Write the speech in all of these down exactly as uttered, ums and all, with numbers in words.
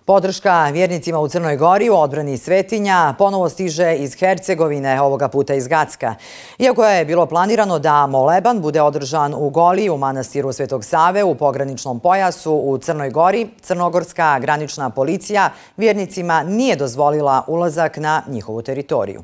Podrška vjernicima u Crnoj Gori u odbrani svetinja ponovo stiže iz Hercegovine, ovoga puta iz Gacka. Iako je bilo planirano da moleban bude održan u Goliji u manastiru Svetog Save u pograničnom pojasu u Crnoj Gori, crnogorska granična policija vjernicima nije dozvolila ulazak na njihovu teritoriju.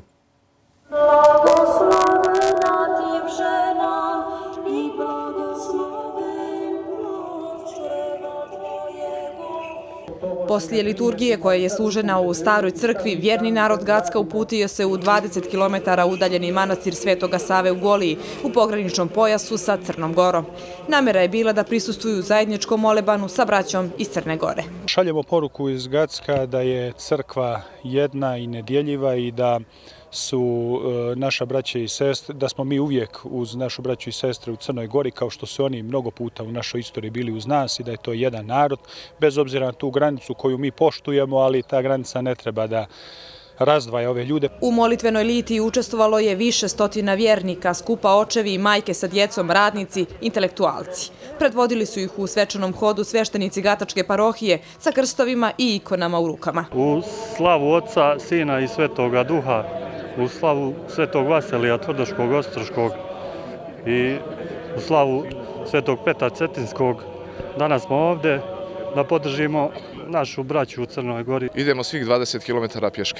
Poslije liturgije koja je služena u staroj crkvi, vjerni narod Gacka uputio se u dvadeset kilometara udaljeni manastir Svetoga Save u Goliji u pograničnom pojasu sa Crnom Gorom. Namjera je bila da prisustvuju zajedničkom molebanu sa braćom iz Crne Gore. Šaljemo poruku iz Gacka da je crkva jedna i nedjeljiva i da su naša braća i sestre, da smo mi uvijek uz našu braću i sestre u Crnoj Gori, kao što su oni mnogo puta u našoj istoriji bili uz nas, i da je to jedan narod, bez obzira na tu granicu koju mi poštujemo, ali ta granica ne treba da razdvaja ove ljude. U molitvenoj litiji učestvovalo je više stotina vjernika, skupa očevi i majke sa djecom, radnici, intelektualci. Predvodili su ih u svečanom hodu sveštenici Gatačke parohije sa krstovima i ikonama u rukama. U slavu Oca, Sina i Svetoga Duha, u slavu Svetog Vasilija Tvrdoškog Ostroškog i u slavu Svetog Petra Cetinskog, danas smo ovdje da podržimo našu braću u Crnoj Gori. Idemo svih dvadeset kilometara pješke.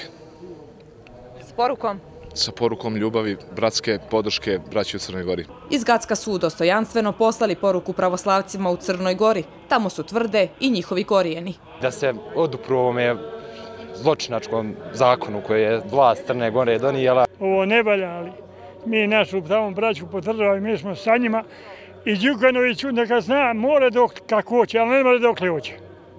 S porukom? Sa porukom ljubavi, bratske podrške braći u Crnoj Gori. Iz Gacka su dostojanstveno poslali poruku pravoslavcima u Crnoj Gori. Tamo su tvrde i njihovi korijeni. Da se odupru ovome zločinačkom zakonu koje je vlast Crne Gore donijela. Ovo ne valja, ali mi našu tamo braću podržavamo i mi smo sa njima. I Đukanoviću neka zna, more dok kako hoće, ali ne more dokle hoće.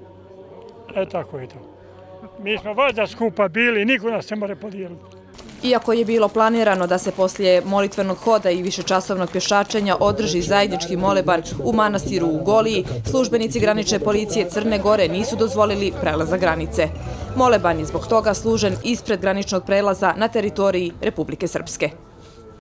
E tako je to. Mi smo valjda skupa bili, niko nas ne more podijeliti. Iako je bilo planirano da se poslije molitvenog hoda i višečasovnog pješačenja održi zajednički moleban u manastiru u Goliji, službenici granične policije Crne Gore nisu dozvolili prelazak granice. Moleban je zbog toga služen ispred graničnog prelaza na teritoriji Republike Srpske.